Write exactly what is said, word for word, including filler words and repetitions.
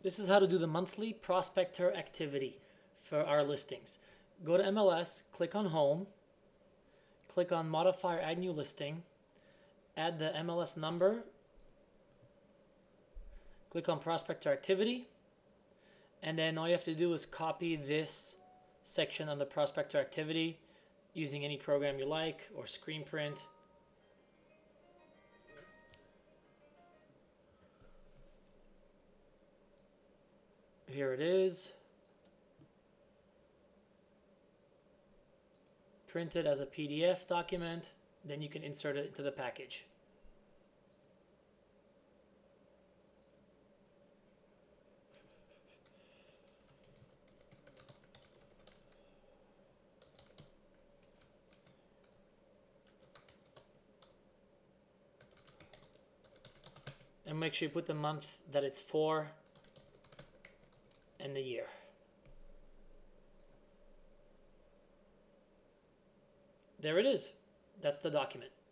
This is how to do the monthly prospector activity for our listings. Go to M L S, click on Home, click on Modify or Add New Listing, add the M L S number, click on Prospector Activity, and then all you have to do is copy this section on the Prospector Activity using any program you like or screen print. Here it is. Print it as a P D F document, then you can insert it into the package. And make sure you put the month that it's for and the year. There it is. That's the document.